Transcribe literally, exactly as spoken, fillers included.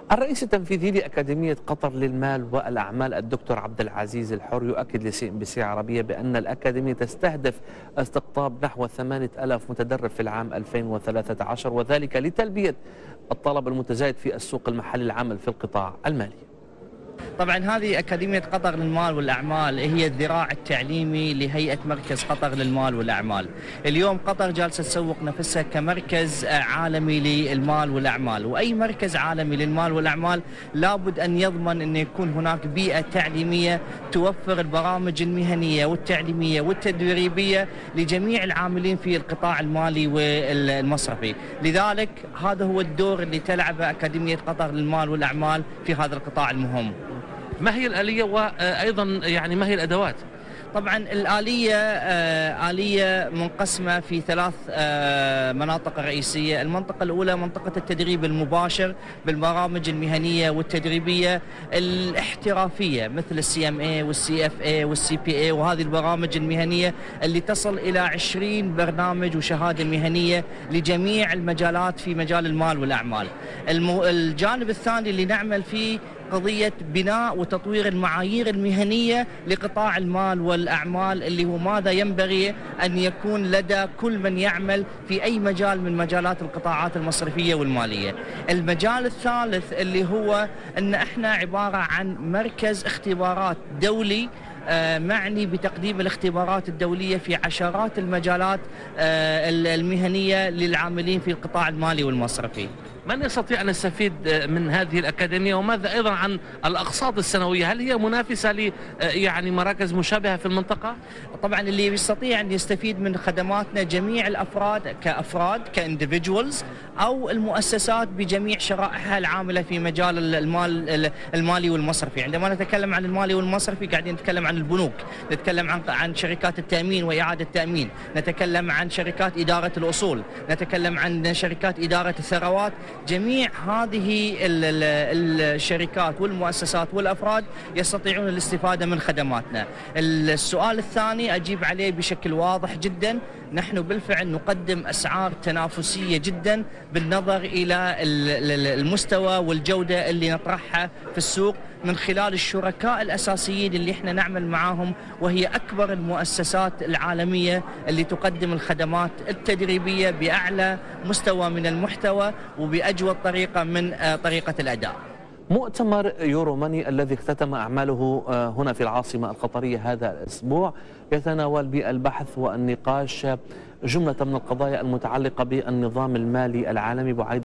الرئيس التنفيذي لأكاديمية قطر للمال والأعمال الدكتور عبد العزيز الحر يؤكد لسي إن بي سي عربية بأن الأكاديمية تستهدف استقطاب نحو ثمانية آلاف متدرب في العام ألفين وثلاثة عشر، وذلك لتلبية الطلب المتزايد في السوق المحلي العمل في القطاع المالي. طبعا هذه أكاديمية قطر للمال والأعمال هي الذراع التعليمي لهيئة مركز قطر للمال والأعمال. اليوم قطر جالسة تسوق نفسها كمركز عالمي للمال والأعمال، وأي مركز عالمي للمال والأعمال لابد أن يضمن أن يكون هناك بيئة تعليمية توفر البرامج المهنية والتعليمية والتدريبية لجميع العاملين في القطاع المالي والمصرفي. لذلك هذا هو الدور اللي تلعبه أكاديمية قطر للمال والأعمال في هذا القطاع المهم. ما هي الآلية وأيضا يعني ما هي الأدوات؟ طبعا الآلية آلية منقسمة في ثلاث مناطق رئيسية. المنطقة الأولى منطقة التدريب المباشر بالبرامج المهنية والتدريبية الاحترافية مثل السي ام اي والسي اف اي والسي بي اي، وهذه البرامج المهنية اللي تصل إلى عشرين برنامج وشهادة مهنية لجميع المجالات في مجال المال والأعمال. الجانب الثاني اللي نعمل فيه قضية بناء وتطوير المعايير المهنية لقطاع المال والأعمال، اللي هو ماذا ينبغي أن يكون لدى كل من يعمل في أي مجال من مجالات القطاعات المصرفية والمالية. المجال الثالث اللي هو أن احنا عبارة عن مركز اختبارات دولي معني بتقديم الاختبارات الدولية في عشرات المجالات المهنية للعاملين في القطاع المالي والمصرفي. من يستطيع أن يستفيد من هذه الأكاديمية، وماذا أيضا عن الأقساط السنوية؟ هل هي منافسة ل يعني مراكز مشابهة في المنطقة؟ طبعا اللي يستطيع أن يستفيد من خدماتنا جميع الأفراد كأفراد كانديفيدوالز أو المؤسسات بجميع شرائحها العاملة في مجال المال المالي والمصرفي. عندما نتكلم عن المالي والمصرفي قاعدين نتكلم عن البنوك، نتكلم عن عن شركات التأمين وإعادة التأمين، نتكلم عن شركات إدارة الأصول، نتكلم عن شركات إدارة الثروات. جميع هذه الشركات والمؤسسات والأفراد يستطيعون الاستفادة من خدماتنا. السؤال الثاني أجيب عليه بشكل واضح جدا، نحن بالفعل نقدم أسعار تنافسية جدا بالنظر إلى المستوى والجودة اللي نطرحها في السوق من خلال الشركاء الأساسيين اللي احنا نعمل معاهم، وهي أكبر المؤسسات العالمية اللي تقدم الخدمات التدريبية بأعلى مستوى من المحتوى وبأجود طريقة من طريقة الأداء. مؤتمر يورو ماني الذي اختتم أعماله هنا في العاصمة القطرية هذا الأسبوع يتناول بالبحث والنقاش جملة من القضايا المتعلقة بالنظام المالي العالمي بعيد